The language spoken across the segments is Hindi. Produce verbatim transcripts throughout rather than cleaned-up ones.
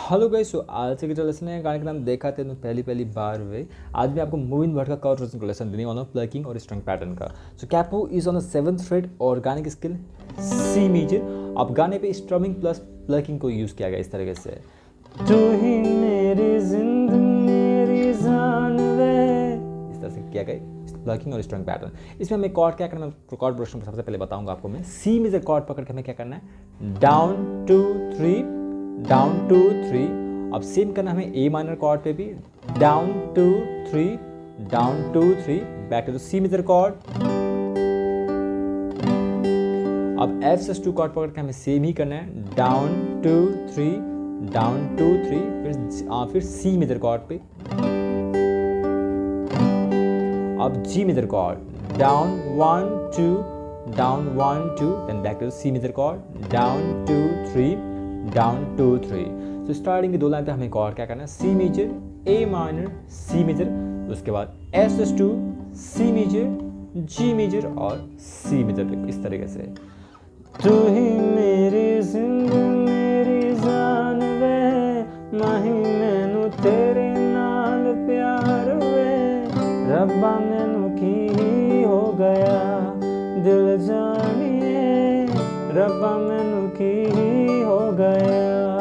हेलो गाइस, सो आज से जो लेसन है गाने का नाम देखा थे तो पहली पहली बार हुए। आज मैं आपको मूविंग वर्ड का कॉर्ड रोजन को लेसन देने वाला हूँ, प्लकिंग और स्ट्रिंग पैटर्न का। So capo is on the seventh fret और गाने की स्किल सी मेजर। अब गाने पे स्ट्रमिंग प्लस प्लकिंग को यूज़ किया गया इस तरीके से। तू ही मेरी जिंद मेरी जान वे, इस तरह से किया गया प्लकिंग और स्ट्रिंग पैटर्न। इसमें हमें कॉर्ड क्या करना है, कॉर्ड प्रोग्रेशन सबसे पहले बताऊंगा आपको मैं। सी मेजर कॉर्ड पकड़ के हमें क्या करना है, down two three down two three. अब सेम करना हमें ए माइनर कॉर्ड पे भी, down two three down two three, back to the C major chord. अब एफ सस टू कॉर्ड पकड़ के हमें सेम ही करना है, down two three down two three, फिर आ, फिर सी मेजर कॉर्ड पे। अब G major chord, down one two down one two, then back to C major chord, down two three down two three. तो स्टार्टिंग की दो लाइन पे हमें कॉर्ड क्या करना है, C major A minor C major, उसके बाद S S two C major G major और सी मेजर पे, इस तरीके से। तू ही मेरी जिंद मेरी जान वे, माही मैनू तेरे नाल प्यार वे, रब्बा मैनू की हो गया दिल जानिए, रब्बा मैनू की हो गया।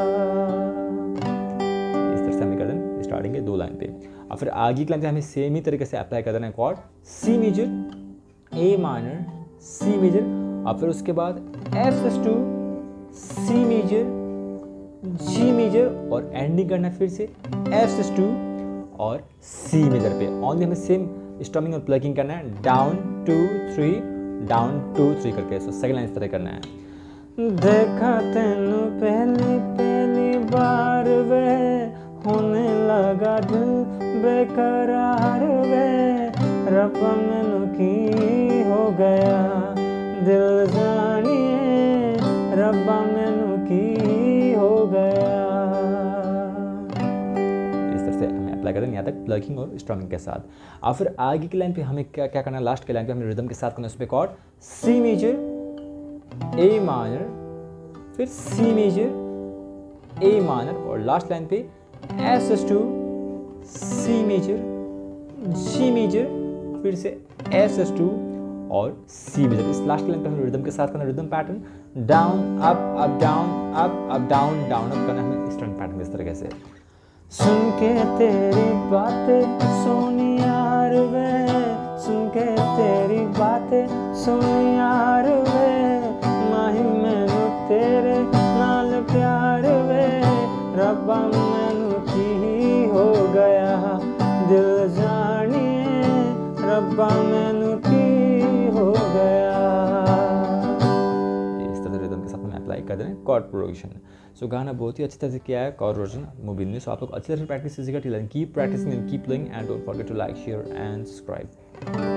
इस तरह से हमें कर देना स्टार्टिंग के दो लाइन पे। और फिर आगे की लाइन पे हमें सेम ही तरीके से अप्लाई कर देना है chord, C major A minor C major, और फिर उसके बाद F S two C major G major, और एंडिंग करना फिर से एफ एस टू और सी मेजर पे। ओनली हमें सेम स्ट्रमिंग और प्लगिंग करना है, down two three down two three करके। सो सेकंड लाइन इस तरह करना है। देखा तेनू पहली पहली बार वे, होने लगा दिल बेकरार वे, रब्बा मैनू की हो गया दिल जानिए, रब्बा मैनू की हो गया। इस तरह से हमें अप्लाई करना है यहाँ तक प्लगिंग और स्ट्रमिंग के साथ। और फिर आगे की लाइन पे हमें क्या क्या करना है, लास्ट के लाइन पे हमें रिदम के साथ करना है उस पर chord, C major A minor फिर सी मेजर ए माइनर, और लास्ट लाइन पे S S two C major G major, फिर से एस एस टू और सी मेजर। इस लास्ट लाइन पे हमें रिदम के साथ करना rhythm pattern, down up up down up up down down up करना हमें स्ट्रिंग पैटर्न इस तरीके से। सुन के तेरी बातें सोनी यार वे, सुन के तेरी बातें सोनी यार वे, माही मैनू तेरे नाल प्यार वे, रब्बा मैनू की हो गया दिल जानिए, रब्बा मैनू की हो गया। इस तरह रिदम के साथ में अप्लाई कर दें कॉर्ड प्रोग्रेशन। सो गाना बहुत ही अच्छी तरह से किया है कॉर्ड प्रोग्रेशन मूवी ने। सो आप लोग अच्छी तरह से प्रैक्टिस कीजिएगा, till and keep practising and keep playing and don't forget to like share and subscribe.